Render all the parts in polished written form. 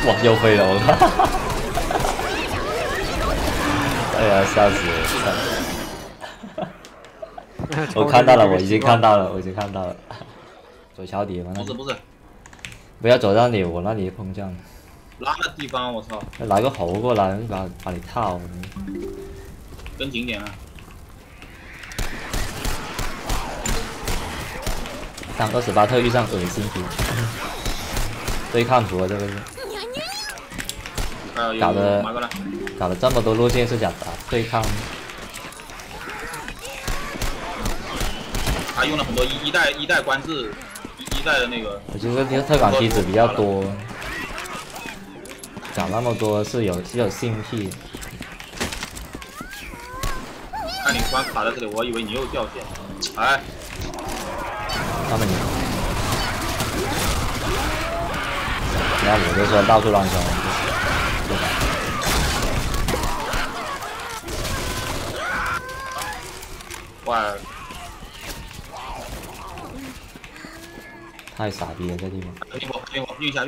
哇，又飞了！我靠！哎呀，吓死我！我看到了，我已经看到了，我已经看到了。走桥底吗？ 不是， 不要走到我那里空降。 哪个地方？我操！ 来个猴过来，把你套。 跟紧点啊！ 当28特遇上恶心图，对抗图啊，这个是。搞了这么多路线是想打对抗。 他用了很多一代官制，一代的那个。 我觉得这个特感机子比较多，讲那么多是有兴趣。 看你突然卡在这里，我以为你又掉线。哎， 他们你看我就说到处乱冲，对吧？ 哇！ 太傻逼了，这地方。 运一下。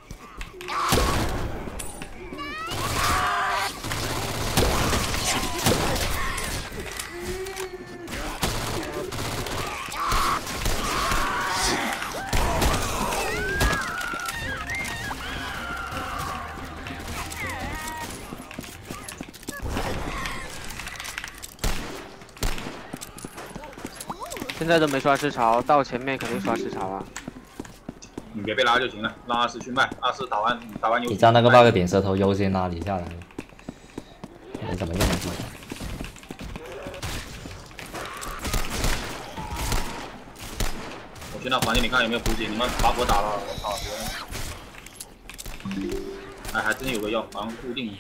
现在都没刷失潮，到前面肯定刷失潮啊！ 你别被拉就行了，让24去卖，24打完游戏。 你在那个bug点舌头优先拉你下来，没怎么用的。 我去那房间里看有没有补给，你们把火打了，我操！哎，还真有个药，好像固定。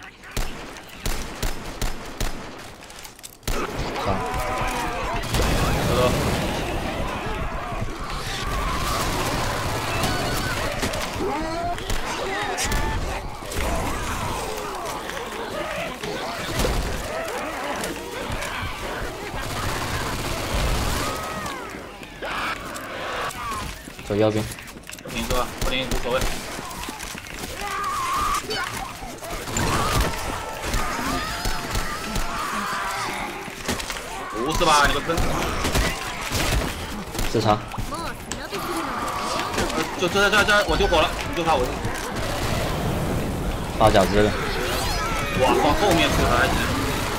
走右边。 不停是吧？不停无所谓。不是吧？你个坑！ 自杀。 就这，我丢火了，你就怕我。 爆饺子了。 哇，往后面出还行。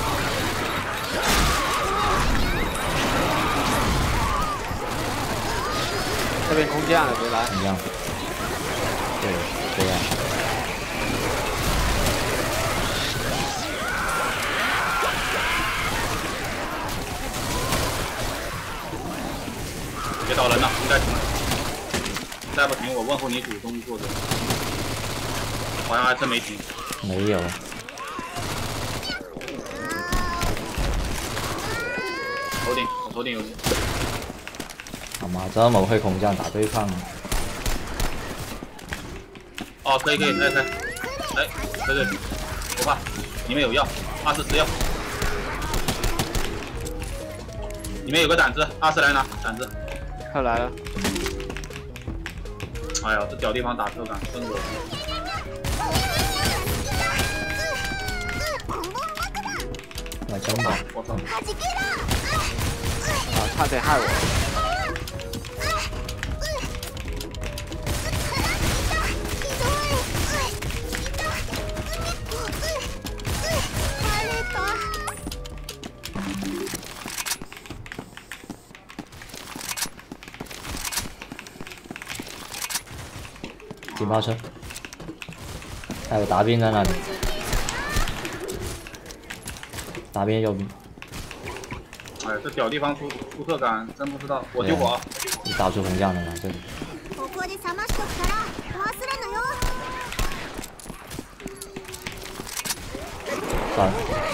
这边空降了，别来。 空降。对，这样。 别倒人了，应该停了。再不停，我问候你祖宗做的。好像还真没停。 没有。 头顶有人。 他妈这么会空降打对抗。 哦，可以。哎，可以，不怕，里面有药，24吃药。里面有个胆子，20来拿胆子。 快来了。 哎呀，这屌地方打特感，真恶心。 买枪吧！ 我操！ 啊，差点害我。 警报车，还有大兵在那里，大兵右兵。 哎，这屌地方出特感，真不知道。我丢火啊！ 你到处空降的嘛，这里。算了。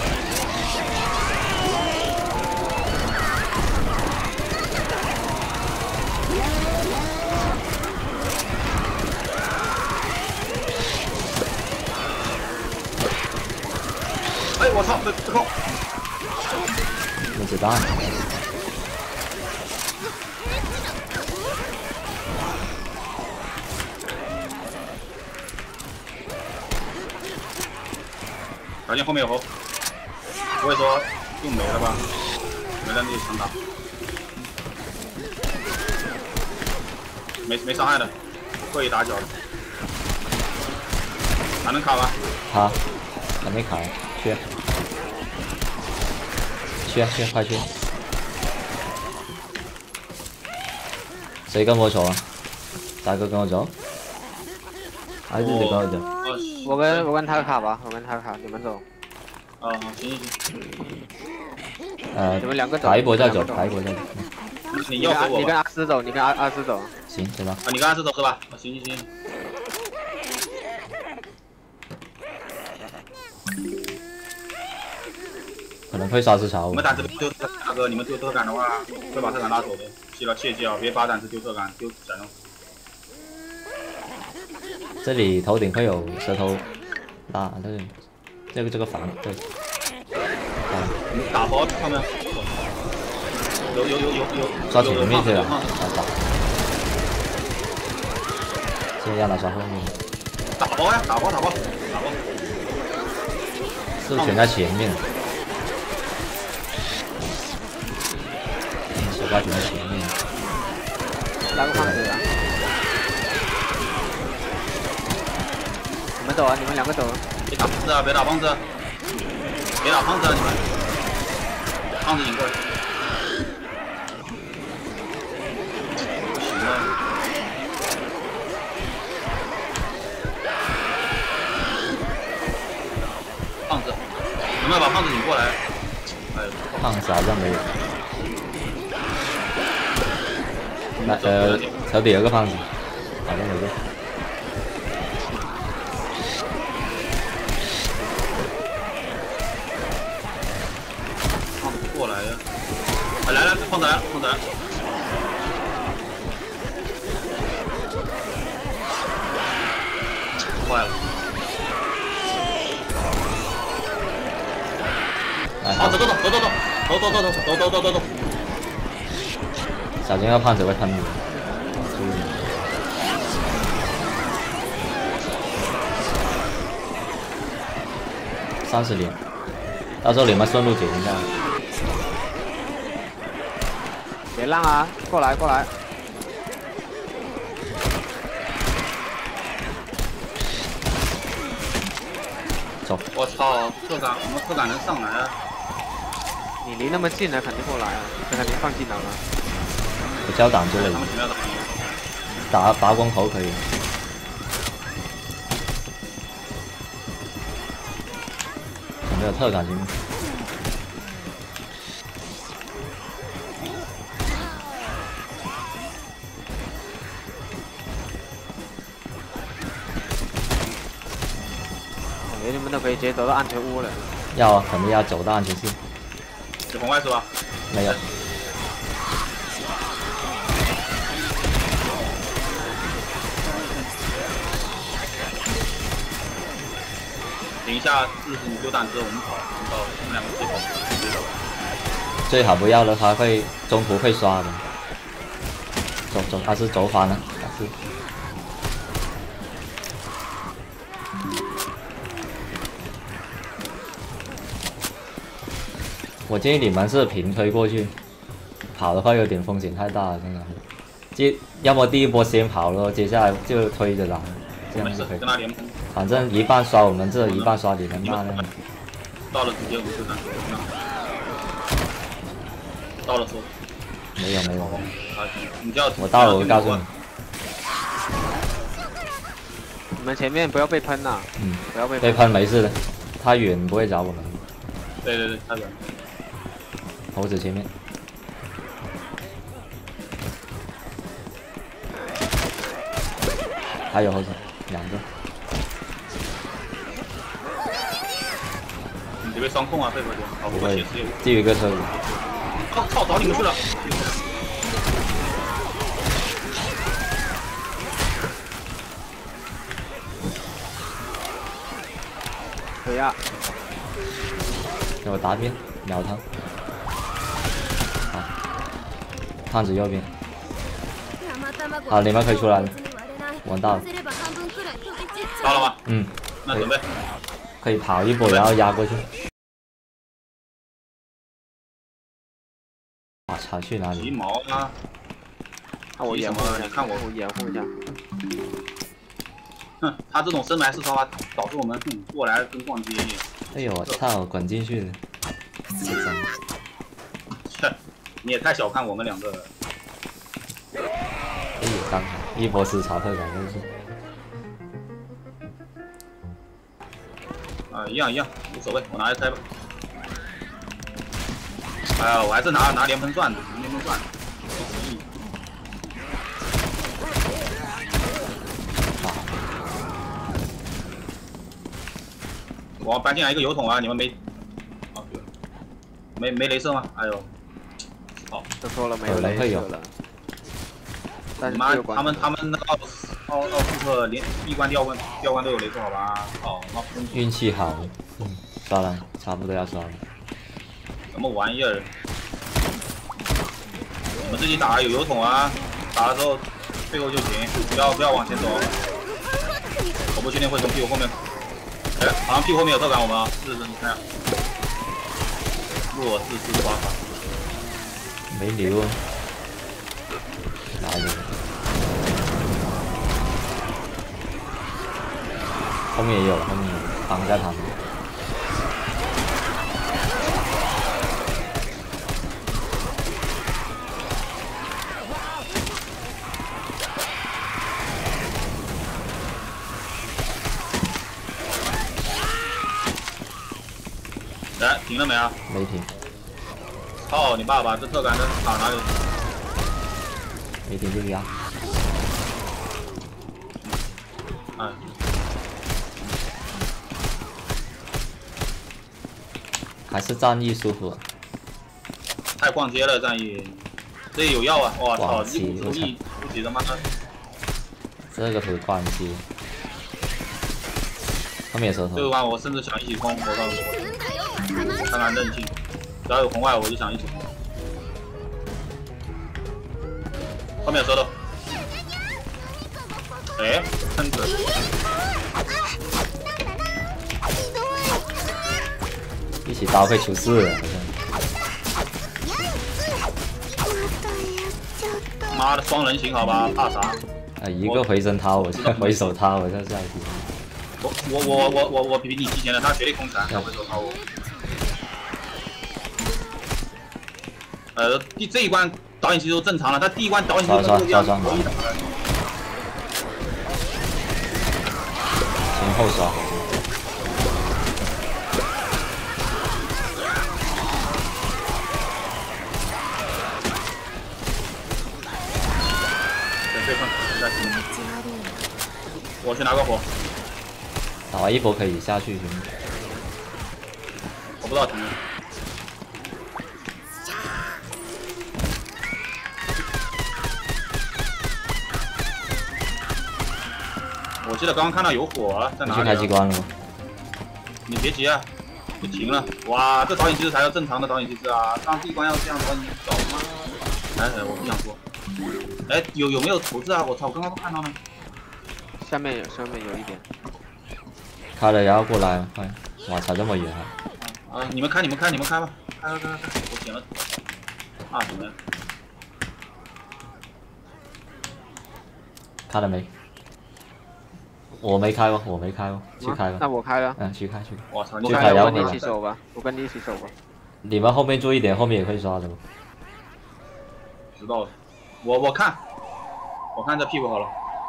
哎，我操，这空！ 没子弹。 小心后面有猴，不会说又没了吧？没了那就强打，没伤害的，故意打脚的，还能卡吗？ 卡，还没卡，缺，快缺！谁跟我走啊？大哥跟我走，还是你跟我走？ 我跟他卡吧，我跟他卡，你们走。 行。 你们两个走。 打一波再走，打一波再走。 你要和我吧。 你跟阿斯走，你跟阿斯走。 行，对吧？ 你跟阿斯走是吧？行。 可能会刷失潮。 你们胆子丢大哥，你们丢特感的话，会把特感拉走的。切记啊，别把胆子丢特感，丢闪用。 这里头顶会有舌头拉，这个防对。 打包看没有？有。 刷前面去了，现在让他刷后面。 打包呀，打包。 是不是全在前面？手把全在前面。 来个胖子啊！你们走啊，你们两个走。 别打胖子啊！别打胖子啊！你们。胖子引过来。不行了。胖子，有没有把胖子引过来？ 胖子好像没有。手底有个胖子，好像有个。 胖子不过来呀！来，胖子来。坏了！走！ 小心，要胖子会喷你。30点，到时候你们顺路解一下。 别浪啊！过来。 走。 我操，我们特感能上来啊！ 你离那么近了，肯定过来啊！这肯定放技能了。 我交挡之类的。打拔光头可以。有没有特感行吗？ 感觉你们都可以直接走到安全屋了。 要啊，肯定要走到安全线。 有红外是吧？ 没有。 等一下，你丢胆子，我们跑，我们两个直接跑。 最好不要的，他会中途会刷的。走，他是走反了，他是。我建议你们是平推过去，跑的话有点风险太大了，真的。要么第一波先跑了，接下来就推着来，这样就可以。反正一半刷我们这，一半刷你们那样。 到了直接我们就拿。到了说。 没有。 你叫我到了，我告诉你。 你们前面不要被喷呐。不要被喷没事的，他远不会找我们。 对，太远。 猴子前面。还有猴子2个。 你这边双控啊，配合点。 不会。第一个车子。 操，找你们去了。 对呀。 给我答辩，秒他。好，胖子右边。好，你们可以出来了。我到了。 到了吗？ 嗯。 那准备。 可以跑一波，然后压过去。我操，去哪里？ 鸡毛啊！ 那我掩护一下， 你看我掩护一下。 哼，他这种深埋式超发导致我们过来跟逛街一样。 哎呦我操，滚进去了！ 切，你也太小看我们两个了。 哎呦，刚好一波吃潮特感真是。 啊，一样，无所谓，我拿来开吧。哎呀，我还是拿连喷钻的，连喷钻。我搬进来一个油桶啊，你们没？啊，没镭射吗？哎呦，好， 都说了没有镭射了。 妈，他们那个奥斯特连闭关吊关都有镭射，好吧？哦，那运气好，刷了，差不多要刷了。 什么玩意儿？我们自己打有油桶啊，打了之后退后就行，不要往前走。我不确定会从屁股后面。哎，好像屁股后面有特感我们啊，是你看，弱4发， 没流啊，哪里？后面也有，后面挡在他们。 来，停了没啊？ 没停。 操你爸爸，这特感的卡哪里？ 没停就压。 哎。 还是战役舒服。 太逛街了，战役。这有药啊！我操，一股主义，不起他妈的。 这个图逛街。后面有舌头。 这个关我甚至想一起冲，我告诉你，看看韧性，只要有红外我就想一起冲。后面有舌头。哎，喷子。 一起刀会出事了， 妈的，双人行好吧，怕啥？ 啊，一个回身掏，我再回手掏，我再下一题。 我比你提前了，他绝对空残，他回手掏我。这一关导引吸收正常了，他第一关导引吸收这样可以打的。 前后刷。 我去拿个火。 打完一波可以下去行吗？ 我不知道停。我记得刚刚看到有火了，在哪里？ 去开机关了吗？ 你别急啊，就停了。哇，这导引机制才叫正常的导引机制啊！上第一关要这样导引搞吗？哎，我不想说。哎，有没有投掷啊？我操，我刚刚都看到了。 上面有一点。 开了，然后过来，哎，哇，差这么远啊！你们开吧，开，我捡了。啊，什么呀？ 开了没？我没开过，去开吧。 那我开了。 嗯，去开。 我操， 我跟你一起走吧， 你们后面注意点，后面也会刷的。 知道了，我看这屁股好了。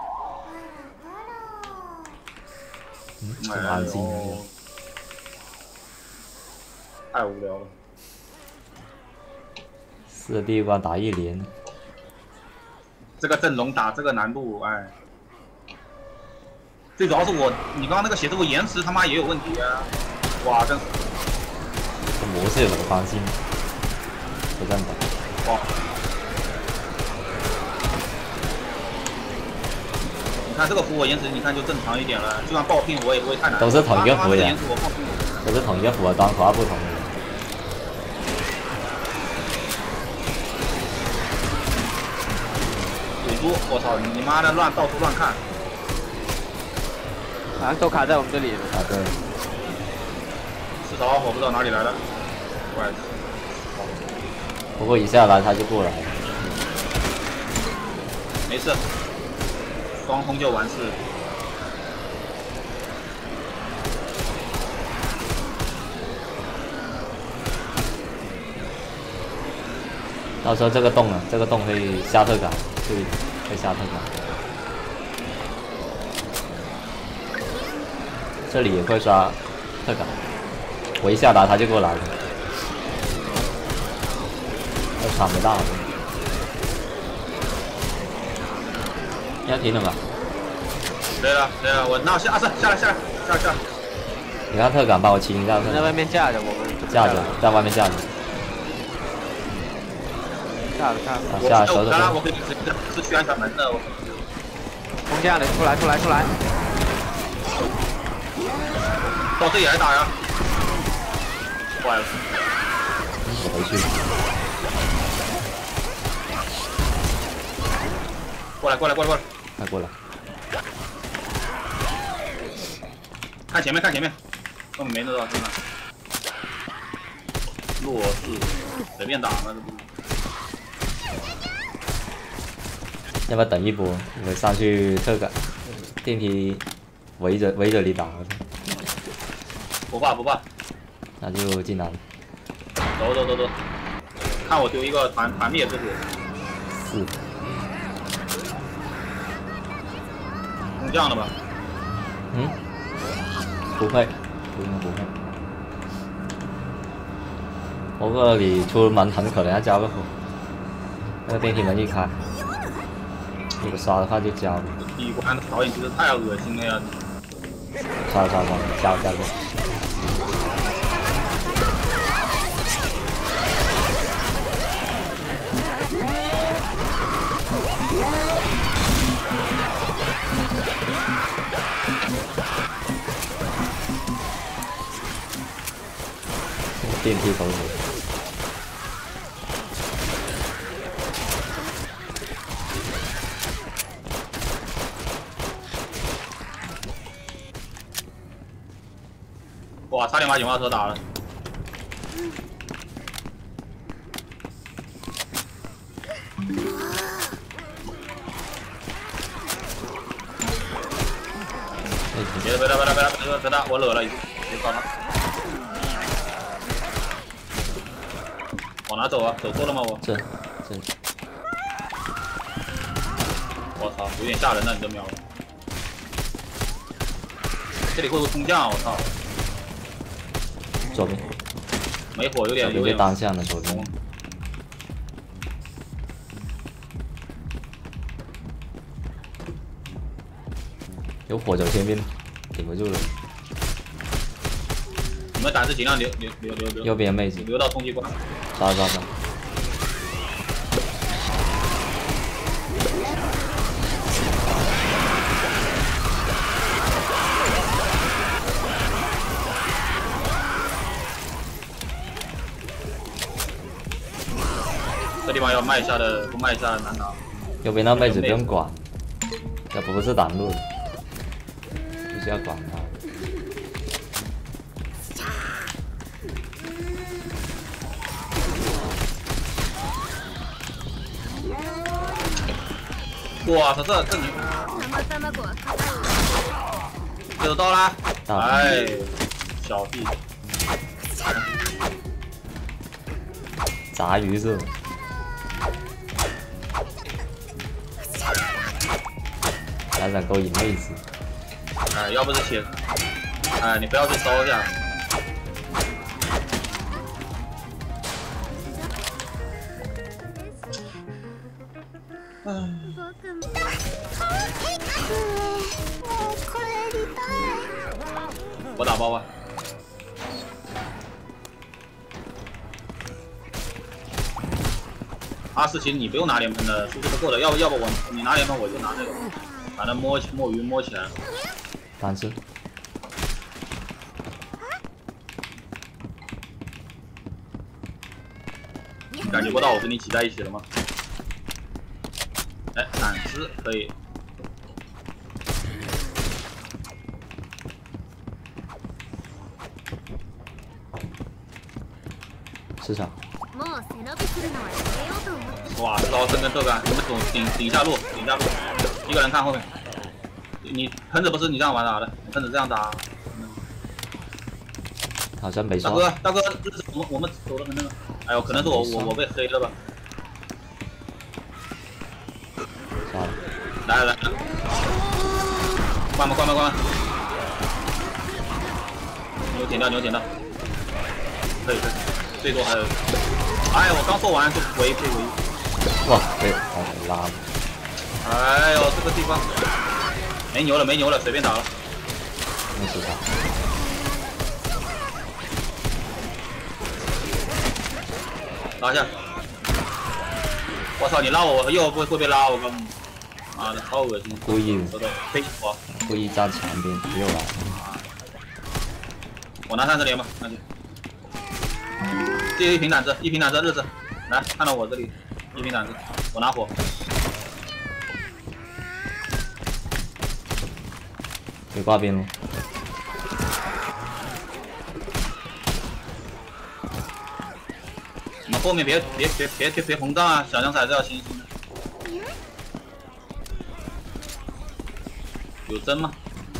挺安静的。 太无聊了。 是第一关打一连。 这个阵容打这个难度，哎。最主要是你刚刚那个写字符延迟他妈也有问题啊！哇，真是。 这模式有什么关系？不这样打。 哇！你看这个符我延迟，你看就正常一点了。就算爆拼我也不会太难。 都是同一个符呀。都是同一个符，单滑不同的。 鬼猪，我操！你妈的到处乱看。 好像都卡在我们这里了。 啊，对。 至少我不知道哪里来的，怪。 不过一下来他就过来了。 没事，双通就完事。 到时候这个洞这个洞会下特感，注意会下特感。这里也会刷特感，我一下达他就过来了，我场没大，要停了吧？ 对了，我那下来。 你看特感把我清一下， 在外面架着，我们架着，在外面架着。 下了。 下来手我可以是去安全门的。 空降的，出来！ 到这里来打呀！坏了， 我回去。 过来！快过来！ 看前面，根本没弄到身上。弱势，随便打嘛，这不是。 要不要等一波？我上去特感，电梯围着你打。 不怕， 那就进来了。 走，看我丢一个团灭之火。 4。 空降了吧？ 不会。不过你出门很可能要交个火，那个电梯门一开，如果刷的话就交了。 第一关的导演其实太恶心了呀！ 刷，交过。电梯口水。 哇，差点把警报车打了。别打，我惹了已经，别搞他。往哪走啊？走错了吗我？ 这。 我操，有点吓人了，你这瞄。这里会不会空降啊？我操！ 左边。 没火，有点单向的左边。有火走前面，顶不住了。 你们胆子尽量留。 右边妹子。 留到冲击关。 杀！ 这地方要卖下的，不卖下难打。 右边那妹子不用管，要不是挡路，不需要管她。 哇操，这你就到啦！哎，小弟， 炸鱼是吧？还想勾引妹子？ 哎，要不是血，哎，你不要去烧一下。我打包吧。247，你不用拿连喷的，速度是够的。要不你拿连喷，我就拿那个，把它摸鱼摸起来。 单吃。 你感觉不到我跟你挤在一起了吗？哎，胆汁可以。 市场。 哇，这招真跟这个怎么走顶下路，一个人看后面。你喷子不是你这样玩打的，喷子这样打。 好像没刷。 大哥，我们走的很那个。哎呦，可能是我被黑了吧。 刷了。 来，关门。牛捡到。可以，最多还有。哎，我刚说完就可以唯一。 哇，被拉了。 哎呦，这个地方没牛了，随便打了。 没事的。 拉下。我操，你拉我又会被拉，我告诉你。妈的，好恶心！ 故意站墙边又来。 我拿3次连吧，那就。这一瓶胆子，日子，来看到我这里，一瓶胆子，我拿火。 给挂边路。 你们后面别膨胀啊，小将才是要清醒的。有针吗？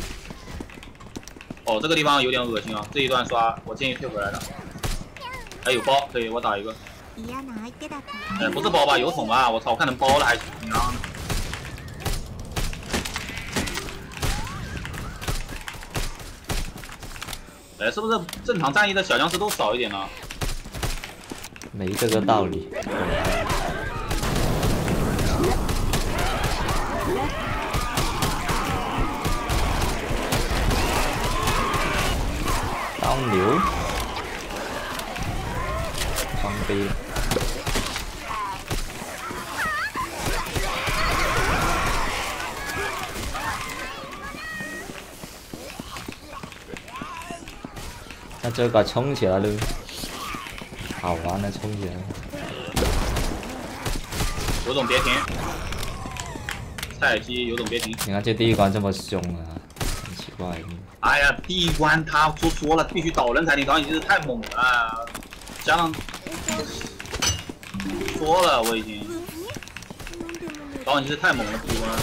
哦，这个地方有点恶心啊！这一段刷，我建议退回来的。还有包，可以，我打一个。哎，不是包吧？油桶吧？我操，我看成包了还行。哎，是不是正常战役的小僵尸都少一点呢？ 没这个道理。当牛，装逼。那这个冲起来了，好玩的冲起来了。 有种别停，菜鸡有种别停。 你看这第一关这么凶啊，很奇怪。 哎呀，第一关他说了，必须导人才行，导引机制太猛了，加上说了我已经，导引机制太猛了，第一关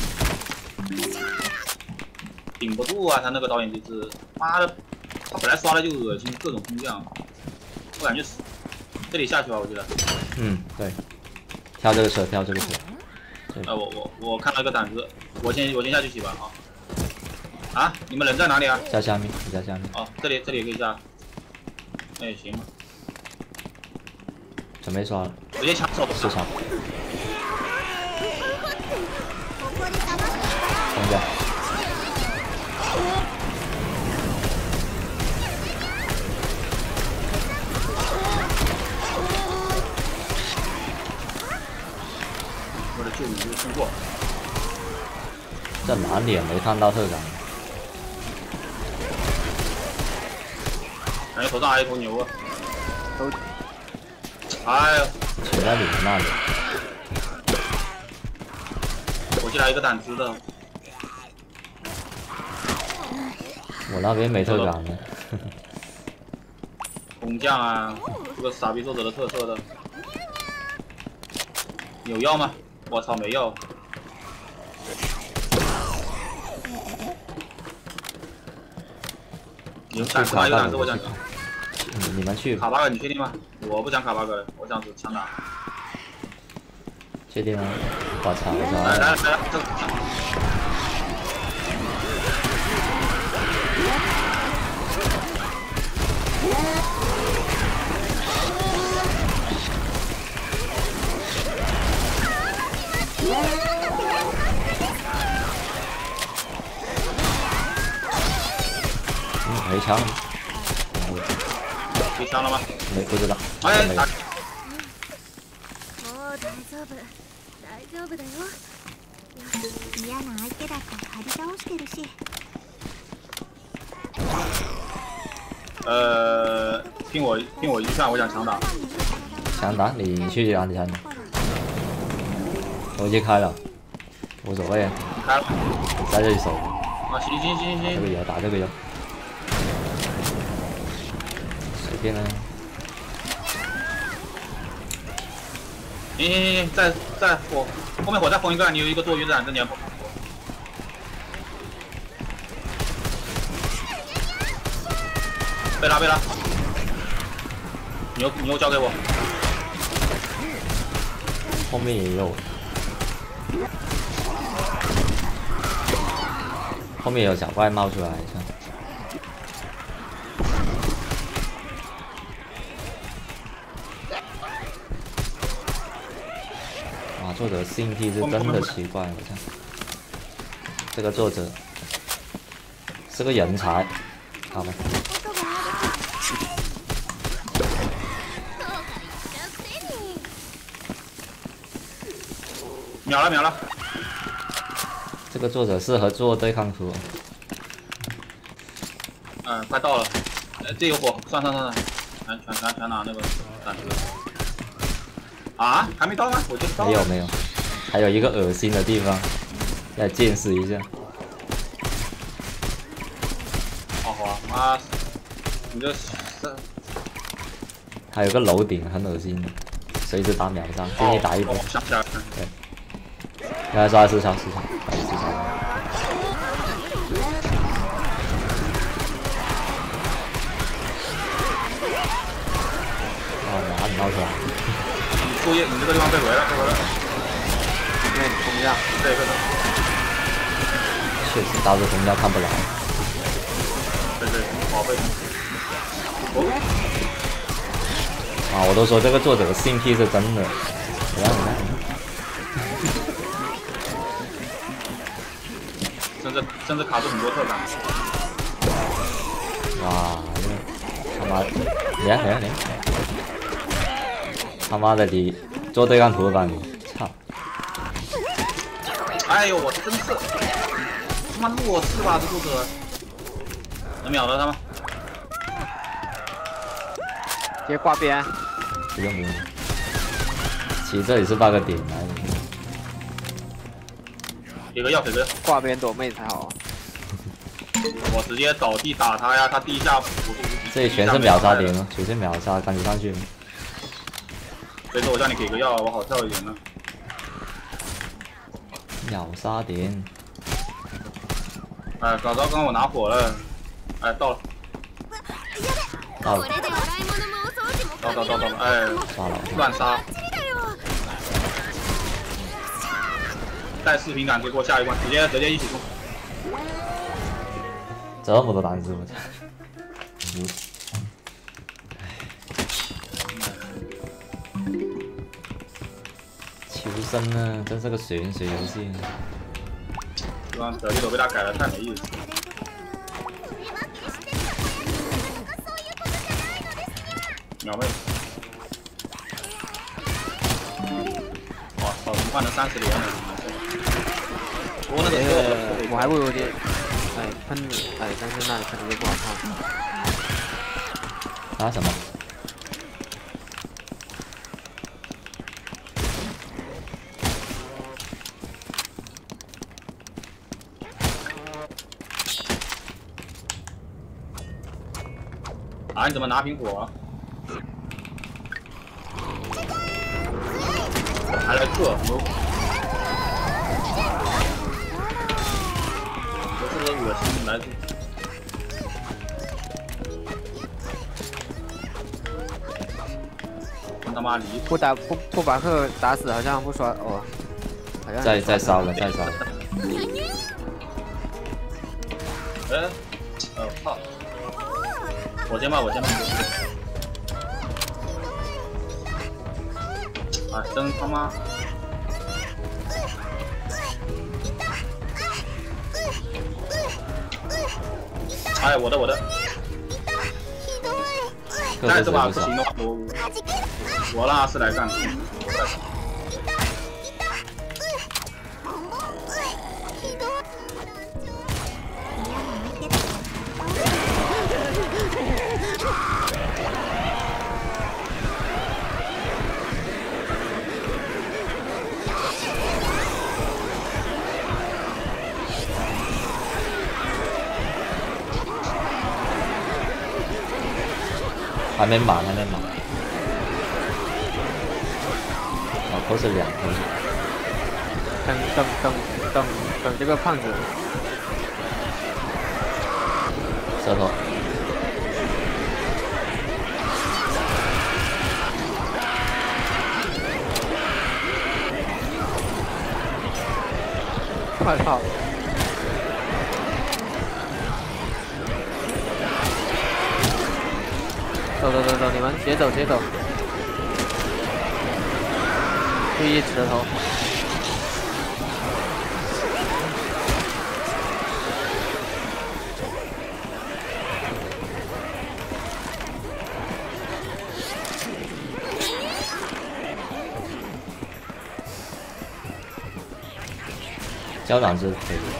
顶不住啊，他那个导引机制，妈的，他本来刷的就恶心，各种空降，我感觉死，这里下去吧，我觉得。 嗯，对，跳这个车。 我看到一个胆子，我先下去洗吧啊。啊！你们人在哪里啊？ 在下面，你在下面。 哦，这里也可以下。哎，行吧。 准备刷了。 直接抢手。 市场。冲下。 我的救援就通过。 这哪里也没看到特长。 感觉头上还有一头牛啊！哎呦， 全在你们那里。 我进来一个胆汁的。 我那边没特长呢。 空降啊，这个傻逼作者的特色的。有药吗？我操，没药。有胆子吗？有胆子，我想。 你们去。 卡巴格，你确定吗？我不想卡巴格，我想强打。 确定吗？我操！ 来， 没枪。 没枪了吗？ 没，不知道。 哎，打。听我一劝，我想强打。 强打，你去哪里强打？我已经开了，无所谓。 你开了？ 在这里守。 啊，行。 这个有打这个有。随便啊。 行，再我后面我再封一个，你有一个多余的染针，你要封。被拉，你又交给我。 后面也有，后面有小怪冒出来一下。哇，作者性癖是真的奇怪，我操！这个作者是个人才，好吧。 秒了！ 这个作者适合做对抗图。 快到了。这有火，算，全拿那个闪车。啊，还没到吗？我就到了。 没有，还有一个恶心的地方，再见识一下。 好啊，妈，你这是。 还有个楼顶很恶心的，随时打秒杀，建议打一波。对。要刷4场，哪里冒出来？ 你作业，你这个地方被围了。 对，同样。 对。 确实，导致同样看不来。 对，宝贝。 啊，我都说这个作者的性癖是真的，你看。 甚至卡住很多特感。 哇，他妈，连，他妈的你做对抗图吧你，操！ 哎呦，我真是他妈弱势吧这作者，能秒到他吗？ 直接挂边。 不用，其实这里是 bug 点来的。 给个药。 挂边躲妹才好。 我直接倒地打他呀，他第一下这里全是秒杀点了，全是秒杀，赶紧上去。 所以说我叫你给个药，我好跳一点呢。 秒杀点。 哎，早知道刚我拿火了。哎，到了。到了，哎，乱杀。带视频感可以过下一关，直接一起冲。 这么多单子，我操！求生呢，真是个水游戏。 这帮德利都被他改的太没意思。秒妹。哇操！换成30连了。我那个我还不如这，喷，但是那里喷的就不好看。 啊什么？ 啊！你怎么拿苹果？还来克？这个恶心来自。他妈离不把克打死，好像不刷哦。好像再烧了。 哎，操！我先吧。啊，真他妈！哎，我的！再这把不行的话，我让阿斯来干。 还没满。 头是2头。 等这个胖子。 舌头。 快跑！走，你们直接走，注意舌头。 交掌是可以的。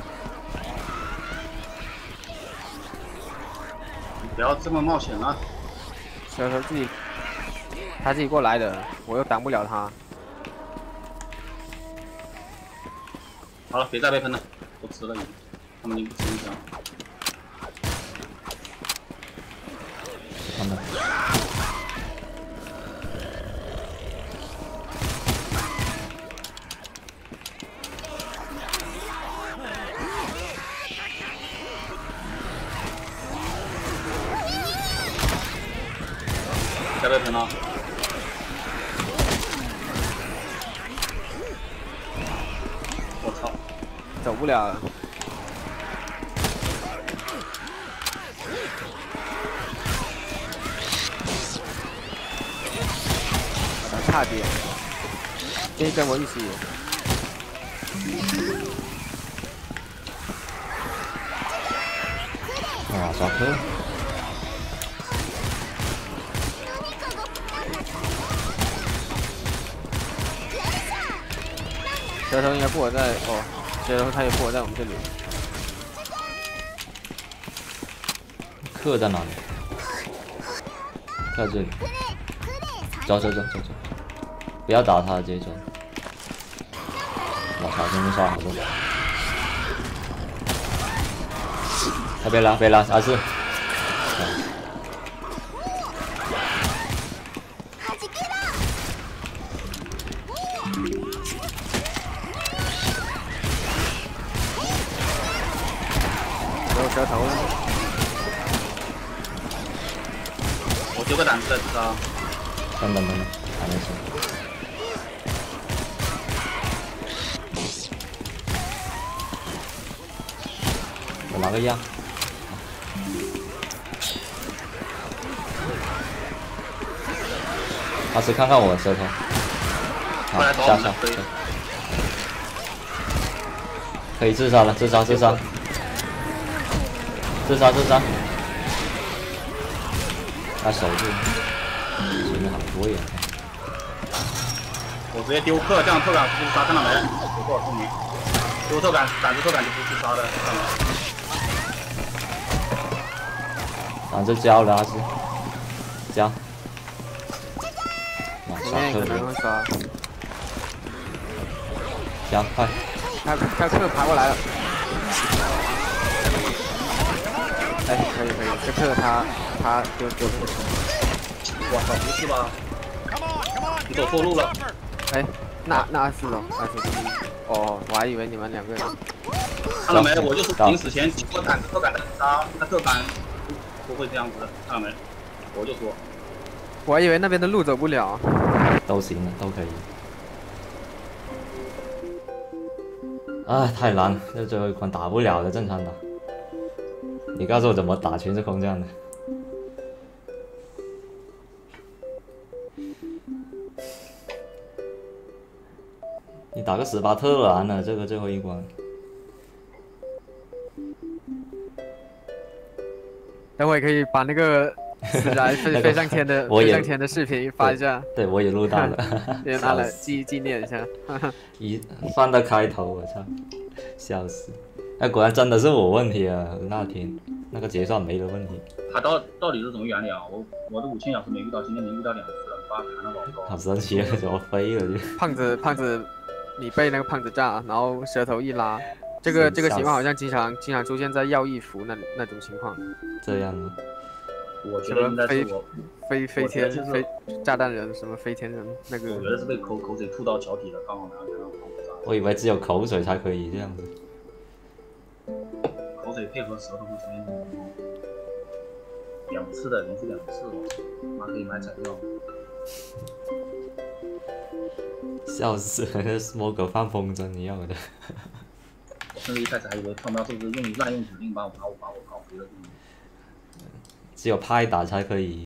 不要这么冒险了。 舌头他自己过来的，我又挡不了他。 好了，别再被喷了，我吃了已经，他们已经吃一枪。 他们。 再被喷了。我操！ 走不了了。差点，这跟我一起。 哇，抓克！ 舌头应该不活在哦，舌头他也不活在我们这里。 克在哪里？在这里。走，不要打他，直接走。我操，今天刷好多。他别拉，24。 有舌头了。 我丢个胆子再知道。 等，还没行。我拿个药。老师看看我的舌头。好，下。可以自杀了，自杀。自杀。他守住。前面好多呀！ 我直接丢克，这样特感不自杀，看到没？有多少聪明？丢特感，胆子特感就不自杀的，看到没？ 胆子交了，是交。哇， 刷克了！刷。 交，快！ 他克爬过来了。哎，可以，这克他丢。 我操，不是吧？你走错路了。 哎，那是哦，那是。哦，我还以为你们2个人。 看到没？我就说临死前我胆子特感的杀，他特感不会这样子的，看到没？我就说。 我还以为那边的路走不了。 都行了，都可以。啊，太难了，这最后一关打不了的，正常打。你告诉我怎么打，全是空降的。你打个18特难了，这个最后一关。 等会可以把那个死宅飞上天的视频发一下。 对，我也录到了， 也拿来纪念一下。 放到开头，我操，笑死！哎，果然真的是我问题啊！那天那个结算没的问题。 他到底是怎么原理啊？我的5000小时没遇到，今天能遇到2次了，把弹了老高。 好神奇啊！怎么飞了就？ 胖子，你被那个胖子炸，然后舌头一拉，这个情况好像经常出现在药一服那种情况。 这样啊。 我觉得应该是我飞天飞炸弹人什么飞天人那个。 我觉得是被口水吐到脚底了，刚好拿到我以为只有口水才可以这样子。 口水配合舌头会出现2次的，连续2次哦，妈可以买彩票。 笑死了，跟 Smoke 放风筝一样的。 我甚至一开始还以为他们是不是滥用指令把我搞飞了。 只有拍打才可以。